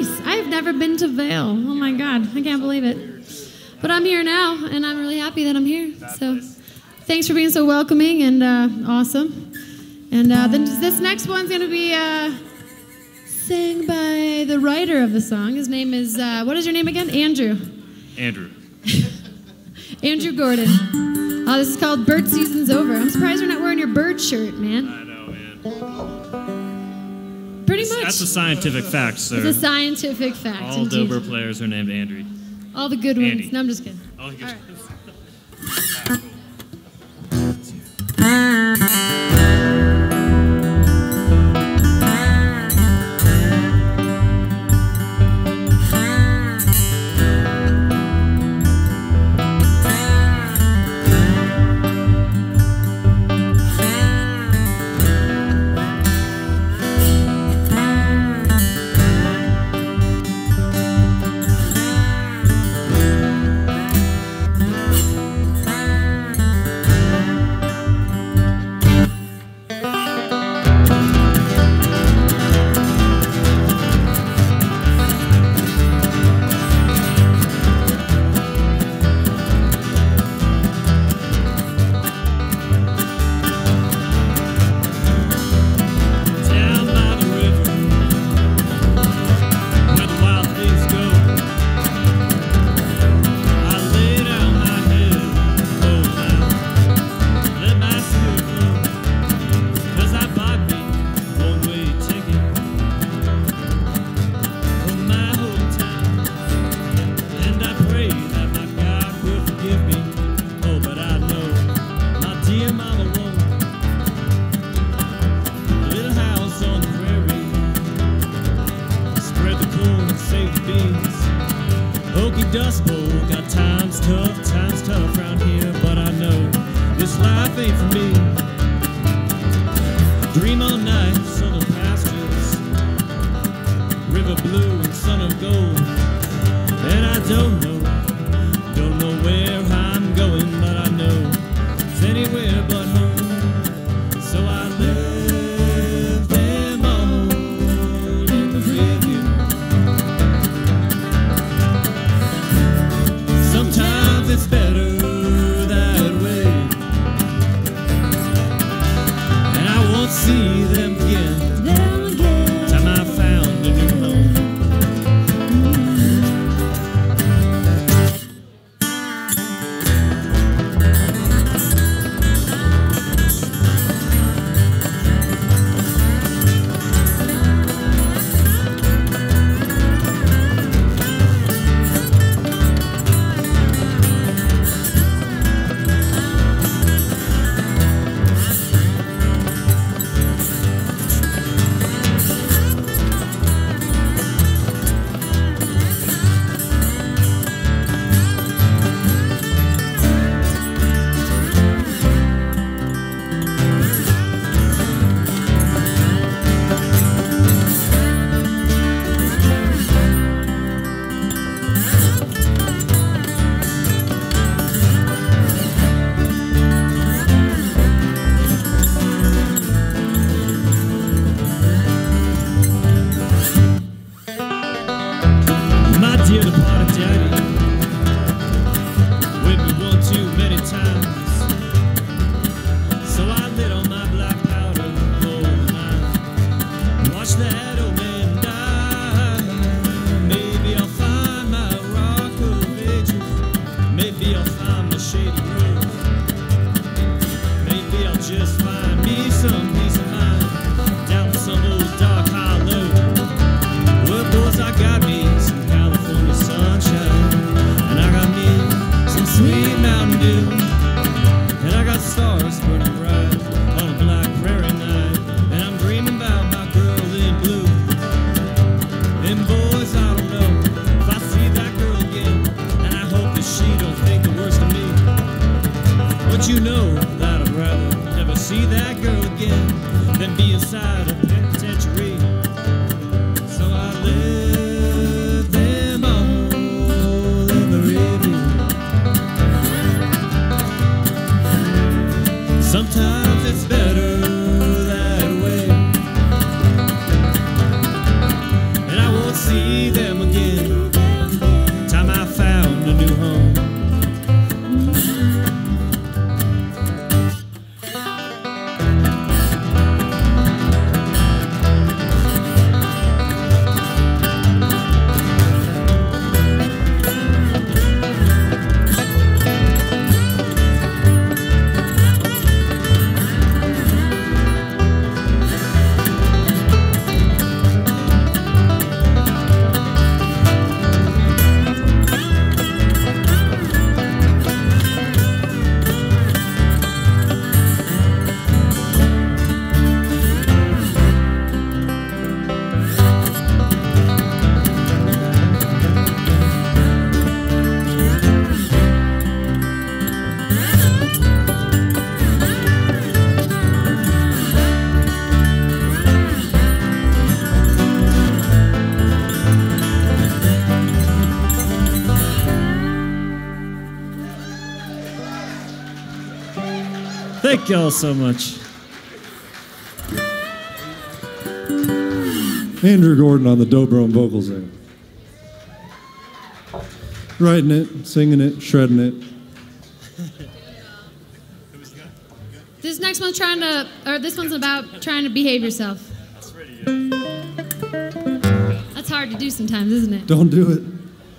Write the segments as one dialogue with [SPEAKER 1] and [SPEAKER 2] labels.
[SPEAKER 1] nice. I've never been to Vail. Oh my God, I can't believe it. But I'm here now, and I'm really happy that I'm here. So thanks for being so welcoming and awesome. And then this next one's going to be sang by the writer of the song. His name is, what is your name again? Andrew.
[SPEAKER 2] Andrew.
[SPEAKER 1] Andrew Gordon. This is called Bird Season's Over. I'm surprised you're not wearing your bird shirt, man.
[SPEAKER 2] I know, man.
[SPEAKER 1] Pretty much.
[SPEAKER 2] That's a scientific fact, sir.
[SPEAKER 1] It's a scientific fact.
[SPEAKER 2] All Dobro players are named Andrew.
[SPEAKER 1] All the good ones.
[SPEAKER 2] Andy.
[SPEAKER 1] No, I'm just kidding.
[SPEAKER 2] All the good ones.
[SPEAKER 3] Dust Bowl, got times tough round here, but I know this life ain't for me. Dream all night, southern pastures, river blue and sun of gold. And I don't know where I'm going, but I know it's anywhere but home. So I live them all in the review. Sometimes it's better that way, and I won't see them again. Time I found a new home. Sometimes it's better that way, and I won't see them Thank y'all so much.
[SPEAKER 4] Andrew Gordon on the Dobro and vocals there. Writing it, singing it, shredding it.
[SPEAKER 1] This next one's this one's about trying to behave yourself. That's hard to do sometimes, isn't it?
[SPEAKER 4] Don't do it.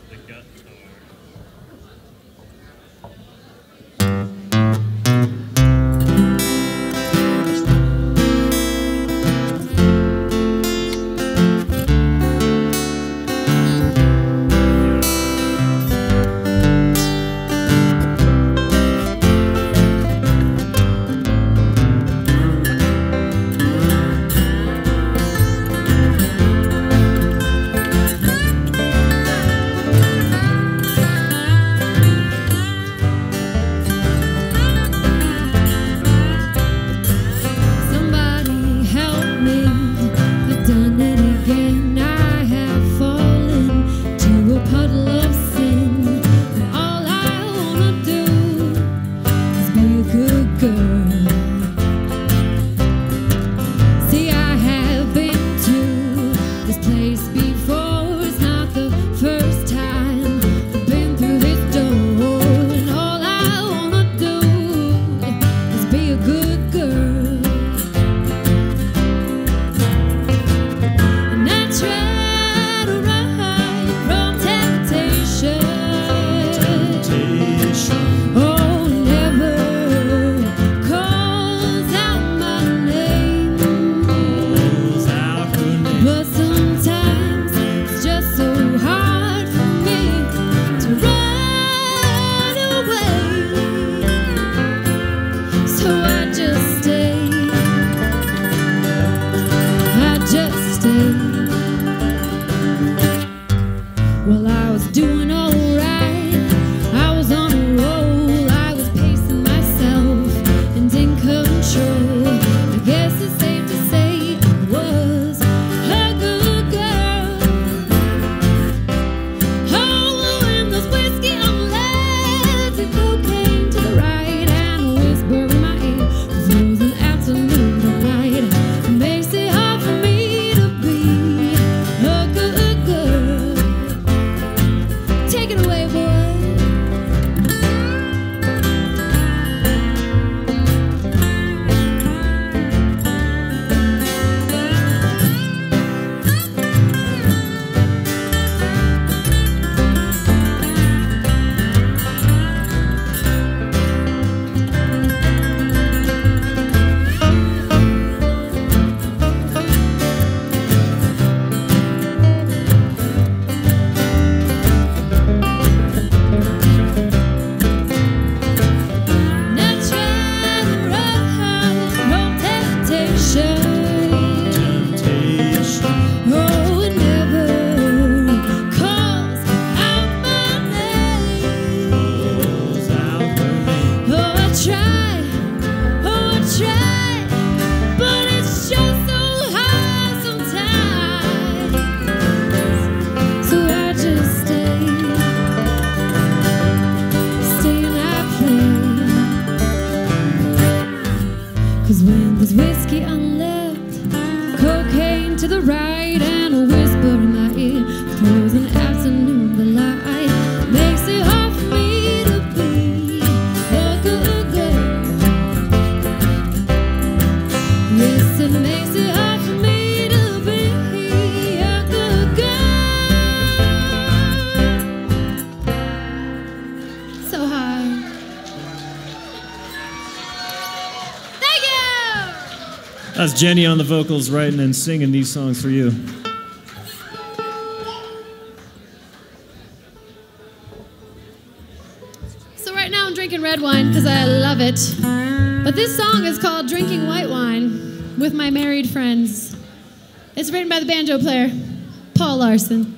[SPEAKER 3] That's Jenny on the vocals, writing and singing these songs for you.
[SPEAKER 1] So right now I'm drinking red wine because I love it. But this song is called Drinking White Wine with My Married Friends. It's written by the banjo player, Paul Larson.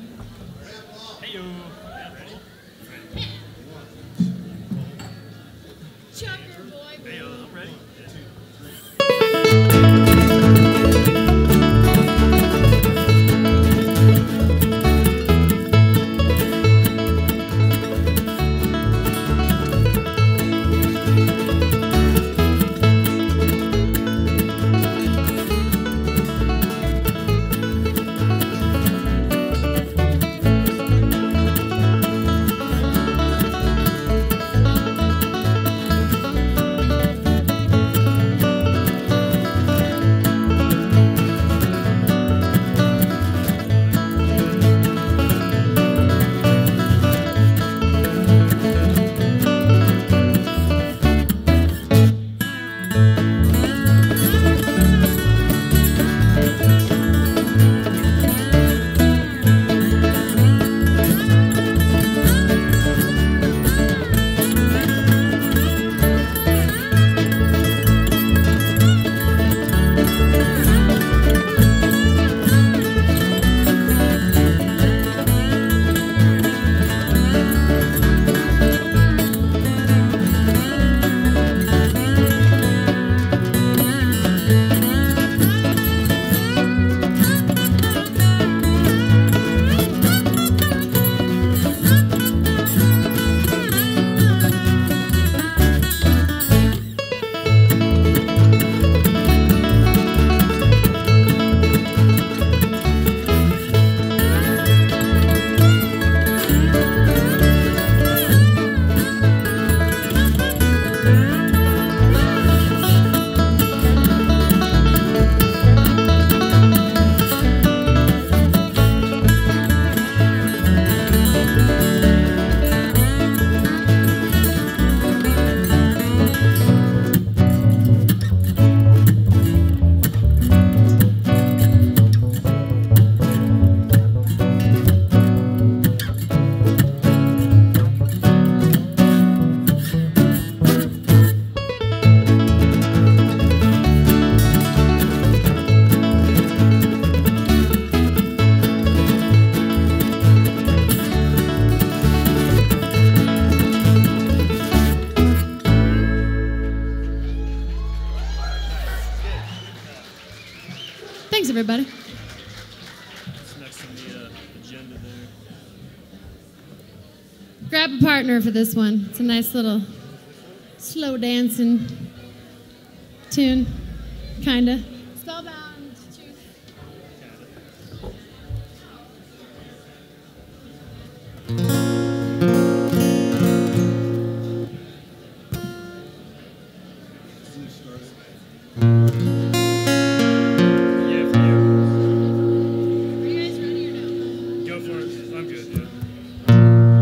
[SPEAKER 1] Thanks, everybody.
[SPEAKER 2] It's next on the agenda there.
[SPEAKER 1] Grab a partner for this one. It's a nice little slow dancing tune, kinda. Spellbound truth.
[SPEAKER 2] Yeah, for you.
[SPEAKER 1] Are you guys ready or no?
[SPEAKER 2] Go for it. I'm good, yeah.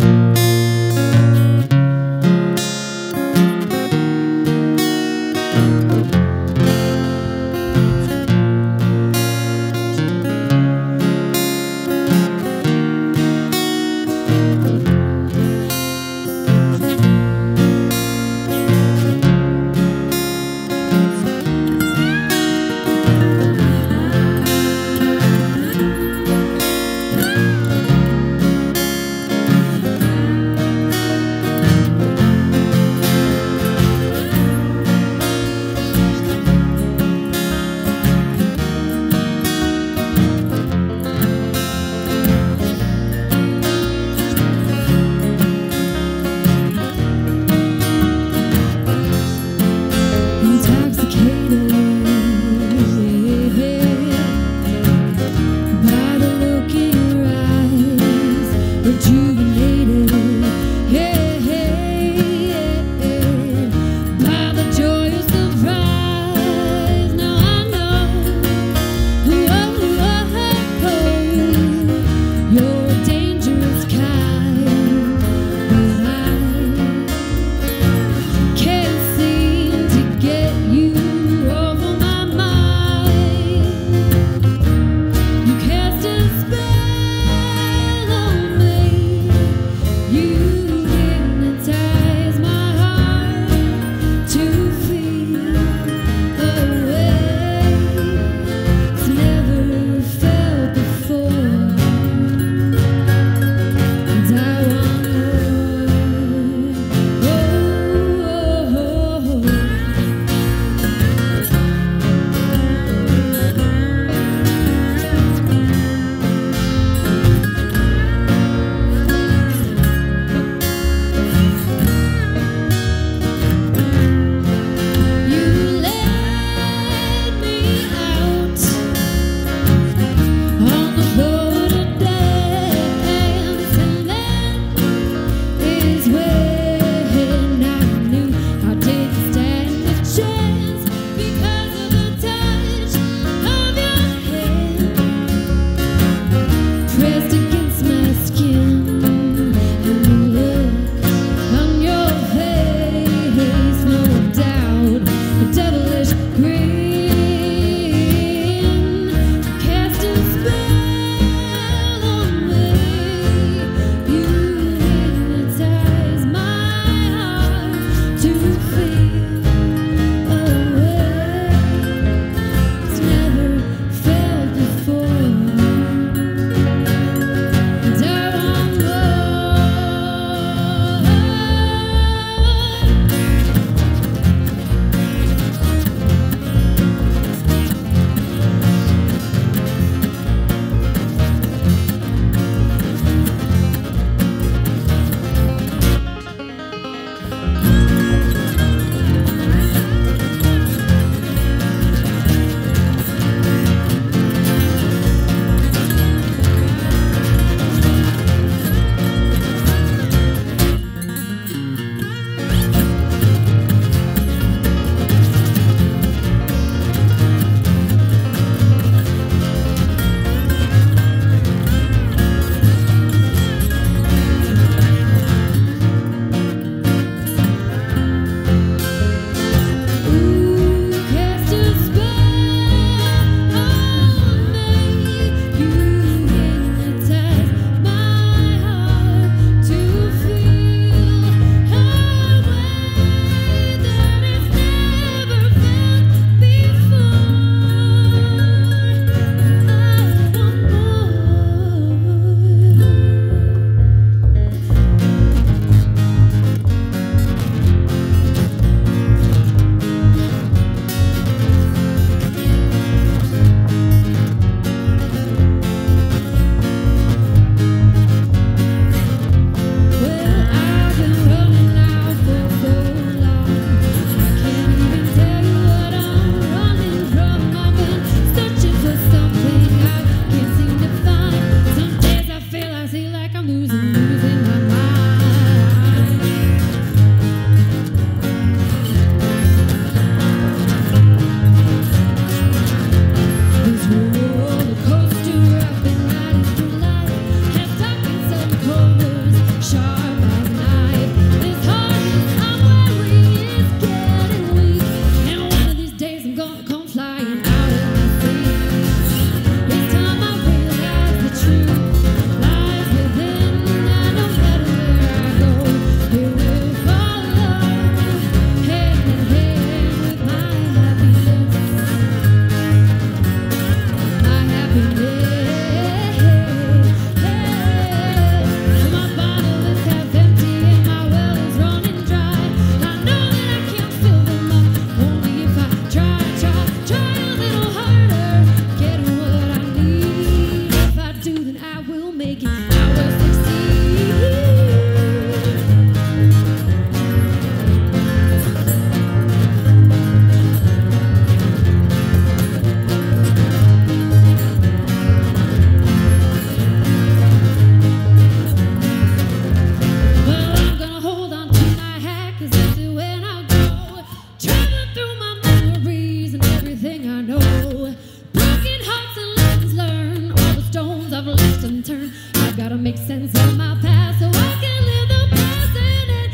[SPEAKER 1] through my memories and everything I know. Broken hearts and lessons learned, all the stones I've left unturned. I've gotta make sense of my past so I can live the present and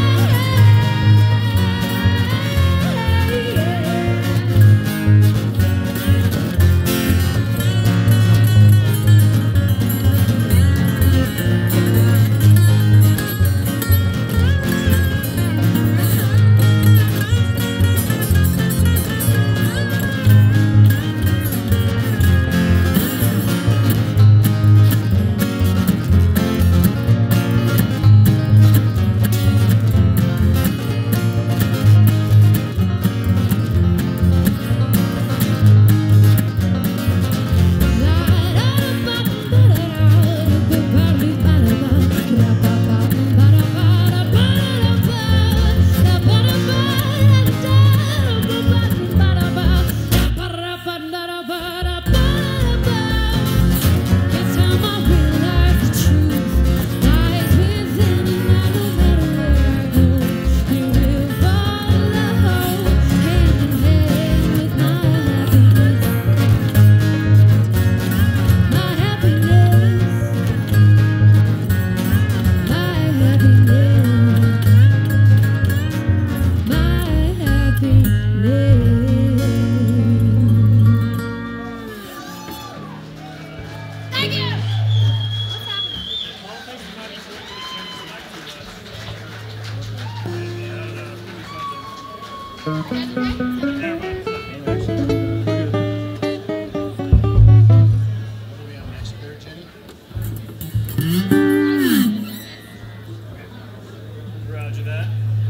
[SPEAKER 2] Roger that.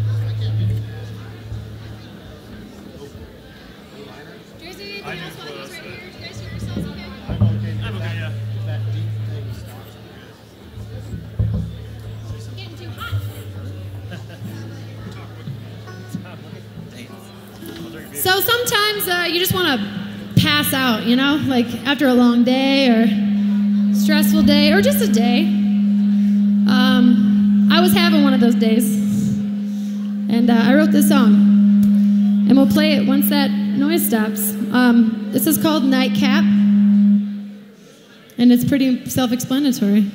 [SPEAKER 1] Jersey,
[SPEAKER 2] I
[SPEAKER 1] anything else
[SPEAKER 2] do
[SPEAKER 1] while he's
[SPEAKER 2] close,
[SPEAKER 1] right
[SPEAKER 2] but-
[SPEAKER 1] here? You guys keep yourselves okay?
[SPEAKER 2] I'm okay, yeah.
[SPEAKER 1] It's getting too hot. So sometimes you just want to pass out, you know, like after a long day or stressful day or just a day. I was having one of those days, and I wrote this song, and we'll play it once that noise stops. This is called Nightcap, and it's pretty self-explanatory.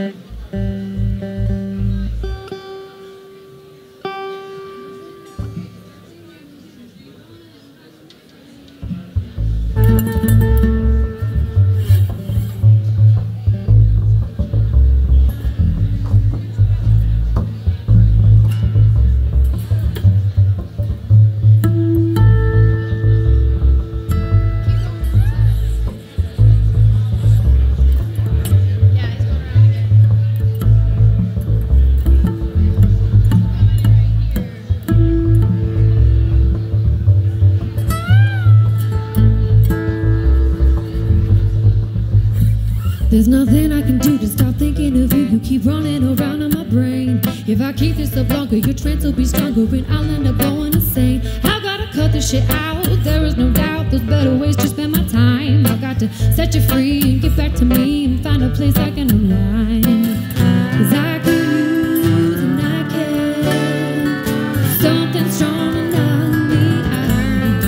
[SPEAKER 1] There's nothing I can do to stop thinking of you. You keep running around in my brain. If I keep this up longer, your trance will be stronger and I'll end up going insane. I've gotta cut this shit out. There is no doubt there's better ways to spend my time. I've got to set you free and get back to me and find a place I can align. 'Cause I could use a nightcap, something strong and knock me out.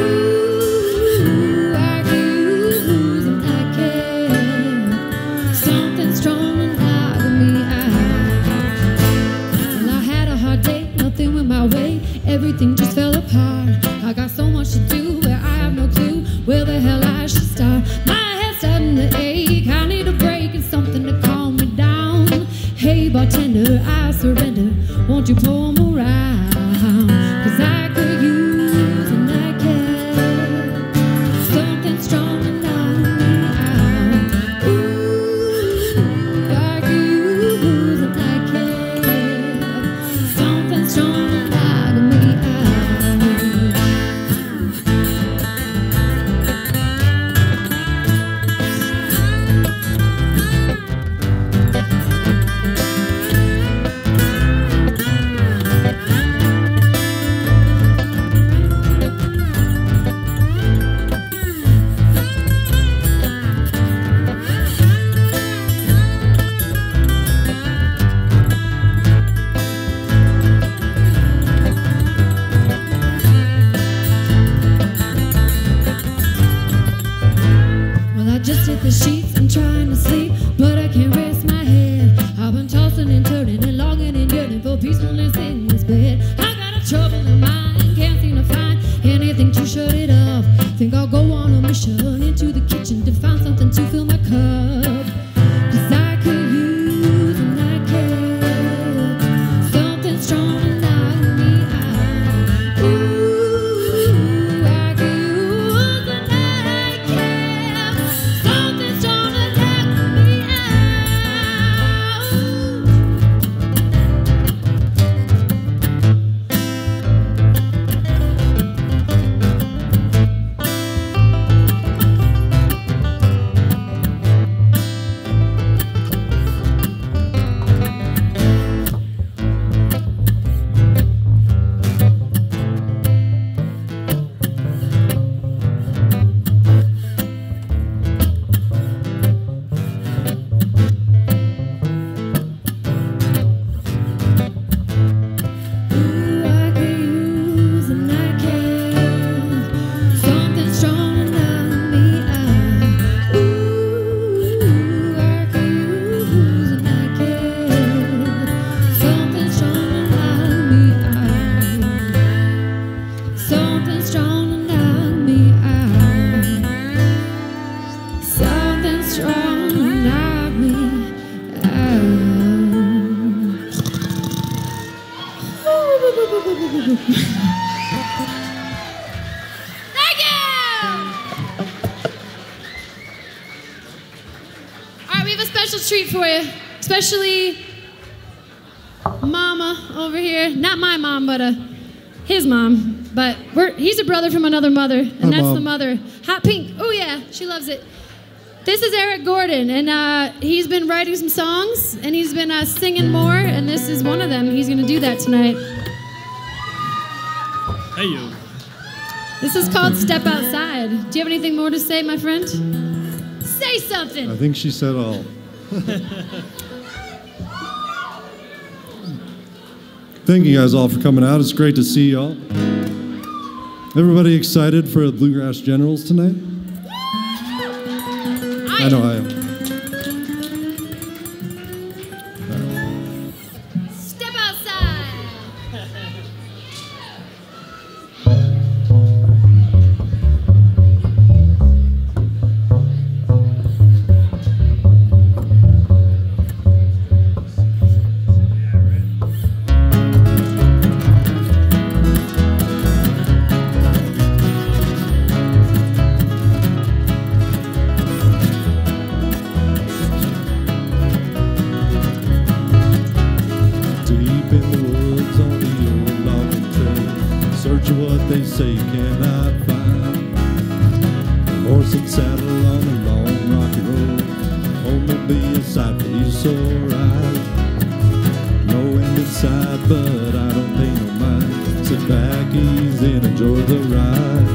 [SPEAKER 1] Ooh, I could use a nightcap, something strong and knock me out. Well, I had a hard day, nothing went my way, everything just fell apart. I got so much to do, but I have no clue where the hell I should start. My head's starting to ache, I need a break and something to calm me down. Hey bartender, I surrender, won't you pour 'em around? 'Cause I could use a nightcap, something strong and knock me out. Ooh, I could use a nightcap, something strong and knock me out. Thank you! All right, we have a special treat for you. Especially Mama over here. Not my mom, but his mom. But he's a brother from another mother, and
[SPEAKER 4] Hi,
[SPEAKER 1] that's
[SPEAKER 4] Mom.
[SPEAKER 1] the mother. Hot pink. Oh, yeah, she loves it. This is Eric Gordon, and he's been writing some songs, and he's been singing more, and this is one of them. He's going to do that tonight.
[SPEAKER 2] Hey, you.
[SPEAKER 1] This is called Step Outside. Do you have anything more to say, my friend? Say
[SPEAKER 4] I
[SPEAKER 1] something.
[SPEAKER 4] think she said all. Thank you guys all for coming out. It's great to see y'all. Everybody excited for the Bluegrass Generals tonight? I know I am.
[SPEAKER 1] Step outside.
[SPEAKER 4] They say cannot find a horse and saddle on a long rocky road. Home will be a sight for you so right. No end in sight, but I don't pay no mind. Sit back, ease in, enjoy the ride.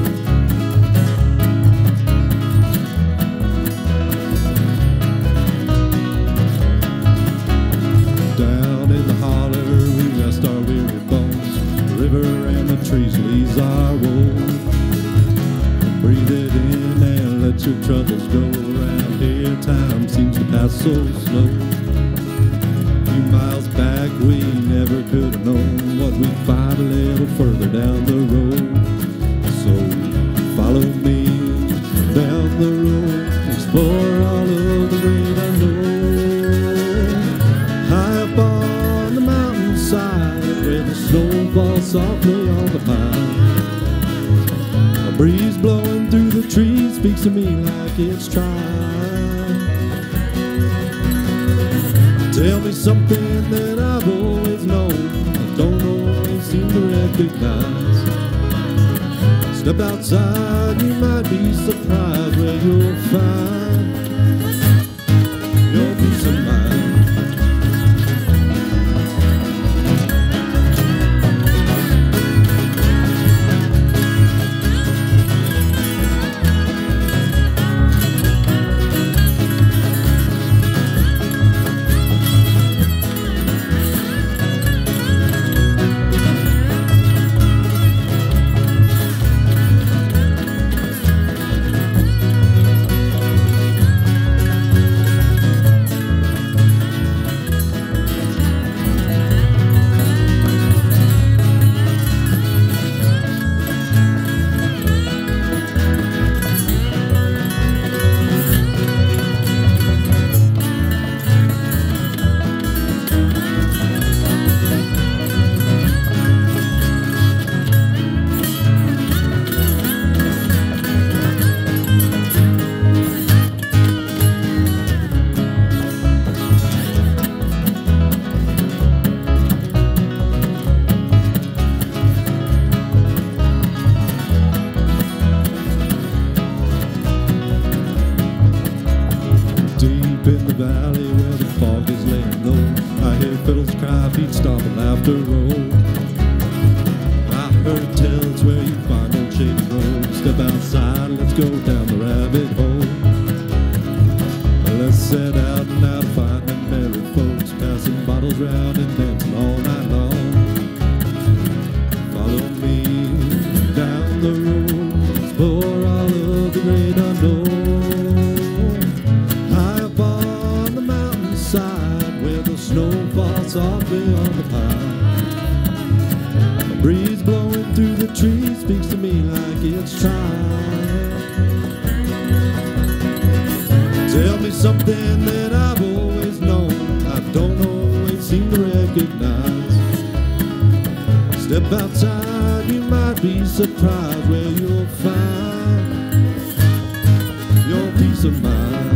[SPEAKER 4] Down in the holler we rest our weary bones. The river and the trees leaves our woes. Breathe it in and let your troubles go. Around here time seems to pass so slow. A few miles back we never could have known what we'd find a little further down the road. So follow me down the road, explore all of the great unknown. High up on the mountainside where the snow falls softly on the pine. A breeze blowing through the trees speaks to me like it's trying. Tell me something that I've always known, I don't always seem to recognize. Step outside, you might be surprised where you'll find your peace of mind. Step outside, you might be surprised where you'll find your peace of mind.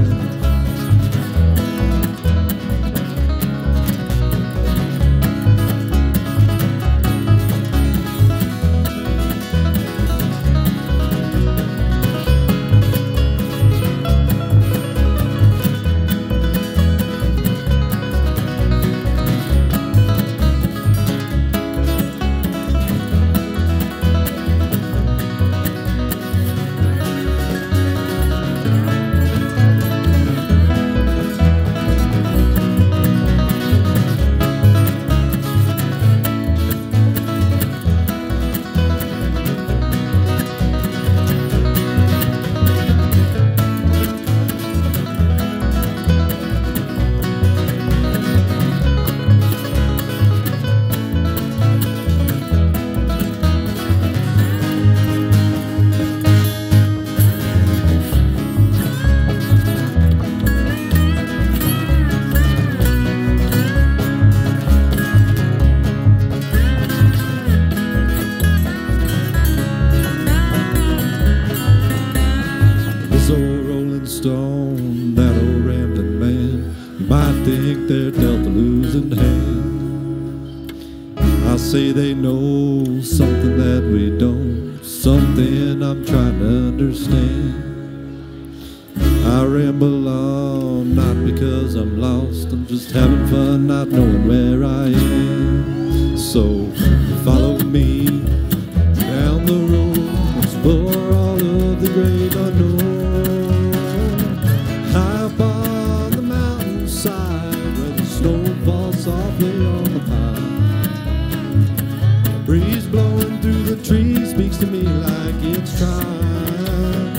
[SPEAKER 4] They're dealt a losing hand. I say they know something that we don't, something I'm trying to understand. I ramble on, not because I'm lost, I'm just having fun, not knowing where I am. So follow me down the road, explore all of the great unknown. High up on the mountainside, snow falls softly on the pine. The breeze blowing through the trees speaks to me like it's trying.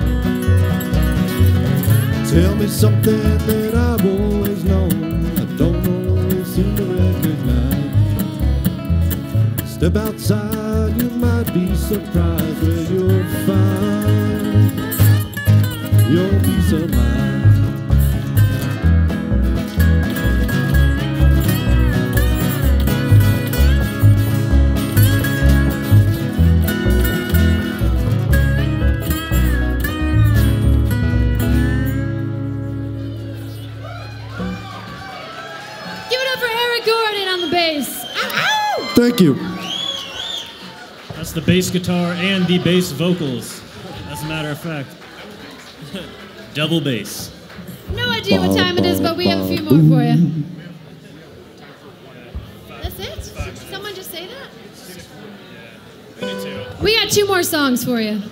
[SPEAKER 4] Tell me something that I've always known, I don't always seem to recognize. Step outside, you might be surprised where you'll find your peace of mind. Thank you.
[SPEAKER 2] That's the bass guitar and the bass vocals, as a matter of fact. Double bass.
[SPEAKER 1] No idea what time it is, but we have a few more for you. That's it? Someone just say that? We got 2 more songs for you.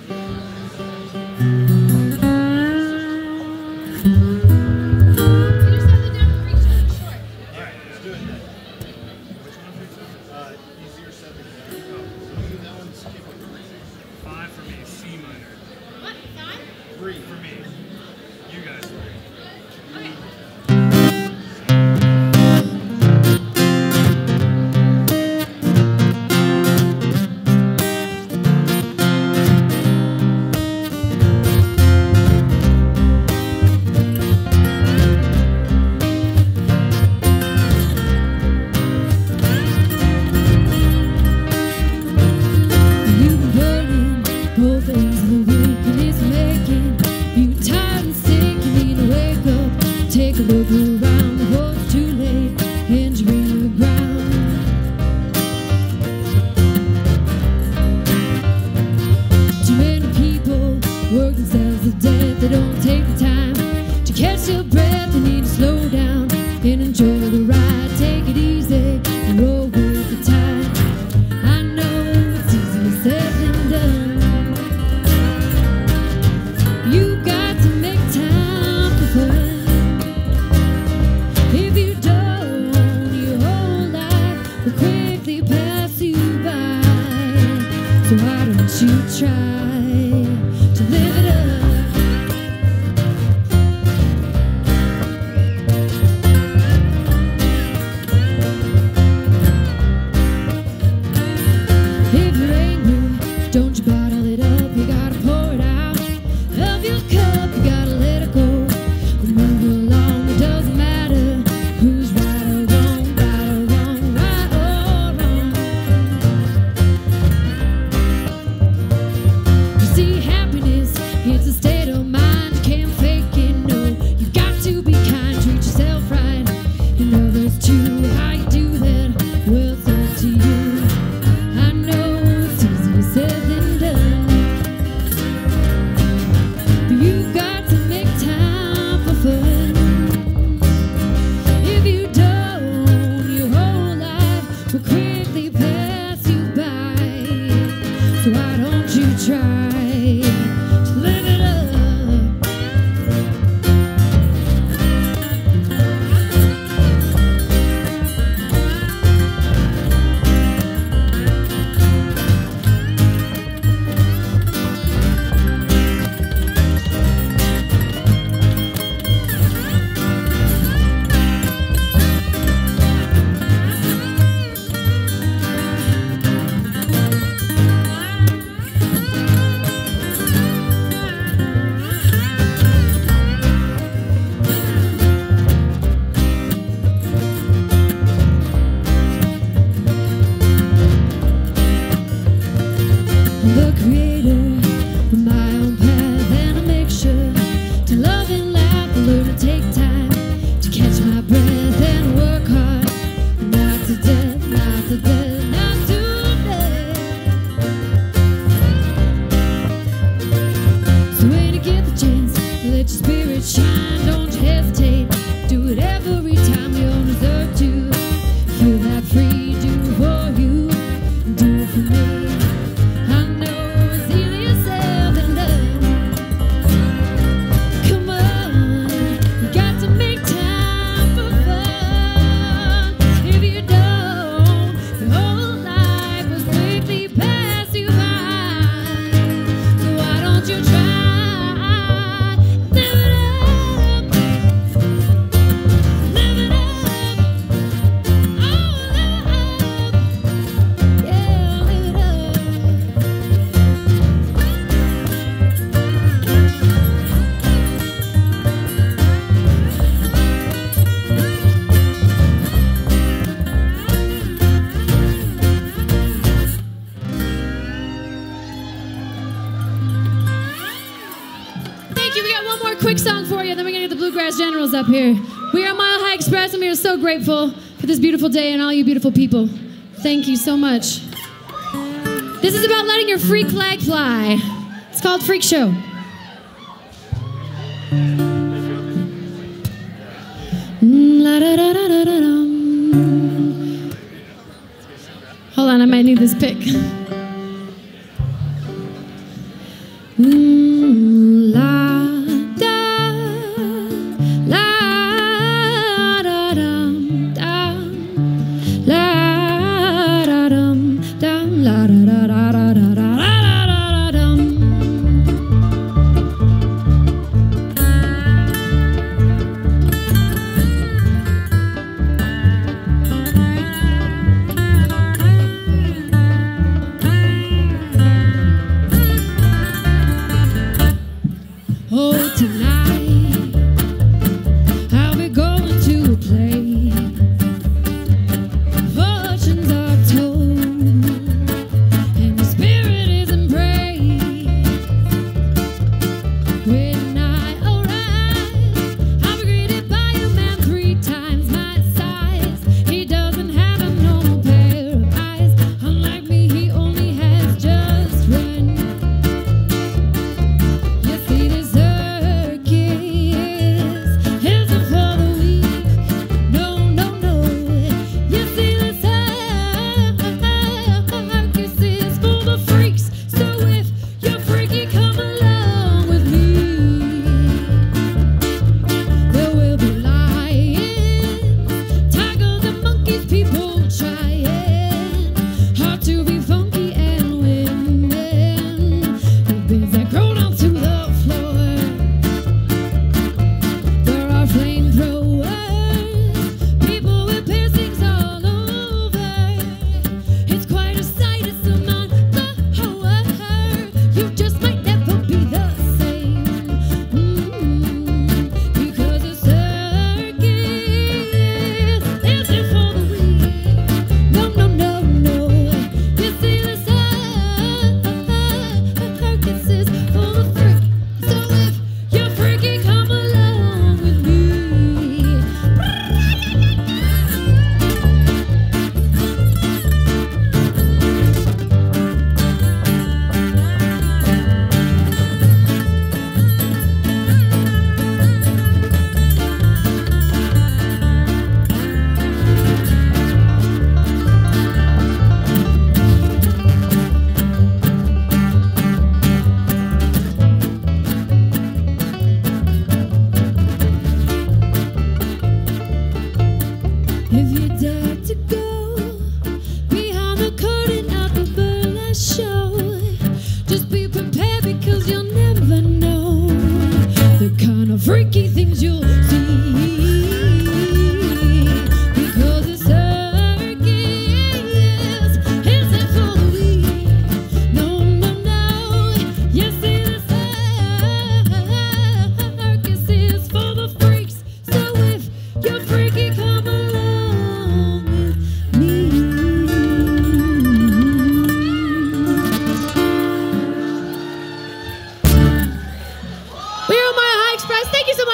[SPEAKER 1] to live it up. The creator of my own path and a mixture to love and laugh, learn to take time to catch my breath and work hard, not to death, not to death, not to death. So when you get the chance, let your spirit shine, don't you hesitate, do it every time you don't deserve to. Feel that free, do it for you, do it for me. Quick song for you, then we're gonna get the Bluegrass Generals up here. We are Mile High Express, and we are so grateful for this beautiful day and all you beautiful people. Thank you so much. This is about letting your freak flag fly. It's called Freak Show. Hold on, I might need this pick.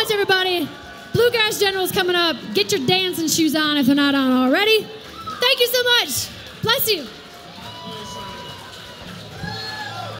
[SPEAKER 1] much, everybody. Bluegrass General's coming up. Get your dancing shoes on if they're not on already. Thank you so much. Bless you.